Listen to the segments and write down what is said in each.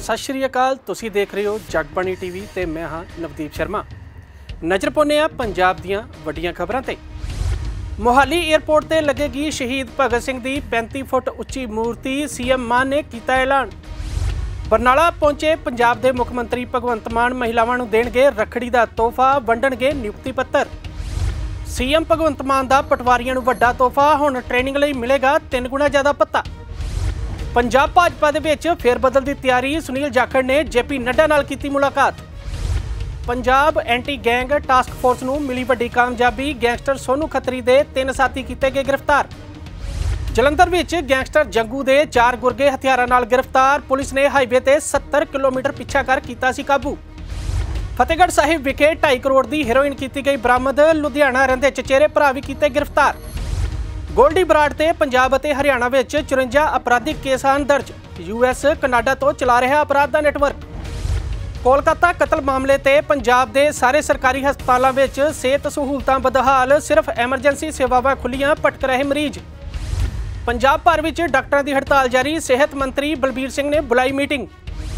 सत श्री अकाल, तुसीं देख रहे हो जगबाणी टीवी ते मैं हाँ नवदीप शर्मा। नज़र पाउने आ पंजाब दीआं वड्डीआं खबरां ते। मोहाली एयरपोर्ट ते लगेगी शहीद भगत सिंह दी 35 फुट उच्ची मूर्ति, सीएम मान ने कीता ऐलान। बरनाला पहुंचे पंजाब दे मुख मंत्री भगवंत मान महिलावां नूं देणगे रखड़ी दा तोहफा, वंडणगे नियुक्ति पत्तर। सीएम भगवंत मान दा पटवारियां नूं वड्डा तोहफा, हुण ट्रेनिंग लई मिलेगा 3 गुणा ज़्यादा भत्ता। पंजाब भाजपा दे विच फेरबदल की तैयारी, सुनील जाखड़ ने जेपी नड्डा नाल कीती मुलाकात। Punjab anti gang task force नूं मिली वड्डी कामयाबी, गैंगस्टर सोनू खत्री दे 3 साथी कीते गए गिरफ्तार। जलंधर विच गैंगस्टर जंगू दे 4 गुरगे हथियारां नाल गिरफ्तार, पुलिस ने हाईवे ते 70 किलोमीटर पिछा कर कीता सी काबू। फतेहगढ़ साहिब विखे 2.5 करोड़ की हेरोइन की गई बरामद, लुधियाना रहिंदे चचेरे भरा भी कीते गिरफ्तार। गोल्डी बराड़ ते पंजाब अते हरियाणा विच 54 अपराधिक केस ਹਨ दर्ज, यूएस कनाडा तो चला रहा अपराध का नैटवर्क। कोलकाता कतल मामले ते पंजाब दे सारे सरकारी हस्पतालों विच सेहत सहूलतां बदहाल, सिर्फ एमरजेंसी सेवावां खुलियां, भटक रहे मरीज। पंजाब भर विच डॉक्टरां दी हड़ताल जारी, सेहत मंत्री बलबीर सिंह ने बुलाई मीटिंग।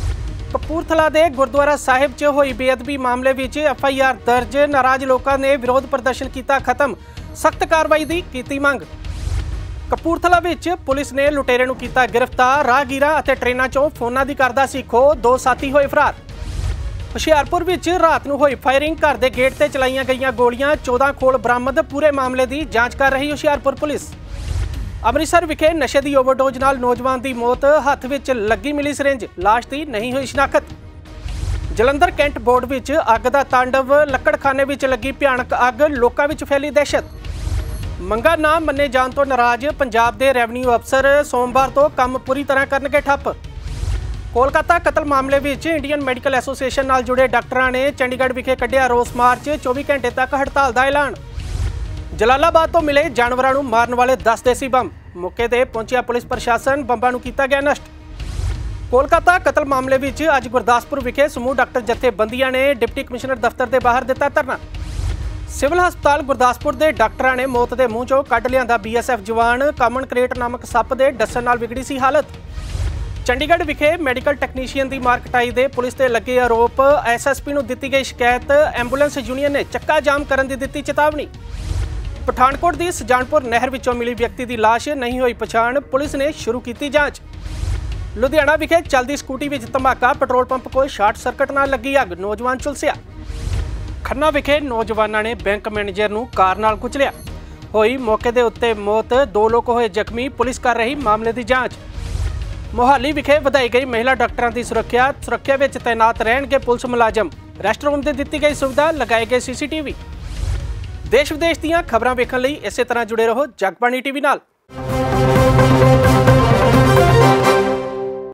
कपूरथला दे गुरुद्वारा साहिब च होई बेअदबी मामले विच FIR दर्ज, नाराज लोकां ने विरोध प्रदर्शन कीता खत्म, सख्त कार्रवाई दी कीती मंग। कपूरथला विच पुलिस ने लुटेरे नूं कीता गिरफ्तार, राहगीरां अते ट्रेनां चों फोनां दी करदा सी खो, 2 साथी होए फरार। हुशियारपुर विच रात नूं होई फायरिंग, घर दे गेट ते चलाईआं गईआं गोलियां, 14 खोल बरामद, पूरे मामले दी जांच कर रही हुशियारपुर पुलिस। अमृतसर विखे नशे दी ओवरडोज नाल नौजवान दी मौत, हत्थ विच लगी मिली सिरिंज, लाश दी नहीं हुई शनाखत। जलंधर कैंट बोर्ड विच अग दा तांडव, लक्कड़खाने विच लगी भयानक अग, लोकां विच फैली दहशत। मंगा ना मन्ने जाण तो नाराज पंजाब दे रेवन्यू अफसर सोमवार तो काम पूरी तरह करनगे ठप्प। कोलकाता कतल मामले विच इंडियन मैडिकल एसोसीएशन नाल जुड़े डॉक्टरां ने चंडीगढ़ विखे कढ़िया रोस मार्च, 24 घंटे तक हड़ताल का ऐलान। जलालाबाद तो मिले जानवरां नूं मारन वाले 10 देसी बंब, मौके ते पहुंचिया पुलिस प्रशासन, बंबां नूं कीता गया नष्ट। कोलकाता कतल मामले विच अज गुरदासपुर विखे समूह डॉक्टर जथेबंदियां ने डिप्टी कमिश्नर दफ्तर के बाहर दिता धरना। सिविल हस्पताल गुरदासपुर के डॉक्टरां ने मौत के मूँह चों कढ़ लियांदा BSF जवान, कामन क्रेट नामक सप के डसन नाल विगड़ी सी हालत। चंडीगढ़ विखे मैडिकल टैक्नीशियन की मार कटाई दे पुलिस ते लगे आरोप, SSP नूं दित्ती गई शिकायत, एंबूलेंस यूनीयन ने चक्का जाम करन दी दित्ती चेतावनी। पठानकोट की सजानपुर नहर विचों मिली व्यक्ति की लाश नहीं हुई पछाण, पुलिस ने शुरू की जांच। लुधियाना विखे चलदी स्कूटी विच धमाका, पेट्रोल पंप कोल शार्ट सर्किट नाल लगी अग, नौजवान झुलसिया। खन्ना विखे नौजवानों ने बैंक मैनेजर नूं कार नाल कुचलिया, होई मौके दे उत्ते मौत, 2 लोग होए जख्मी, पुलिस कर रही मामले की जांच। मोहाली विखे वधाई गई महिला डॉक्टरां की सुरक्षा विच तैनात रहणगे पुलिस मुलाजम, रेस्ट रूम ते दित्ती गई सुविधा, लगाए गए CCTV। देश विदेश दीआं खबरां वेखण लई इसे तरह जुड़े रहो जगबाणी टीवी नाल।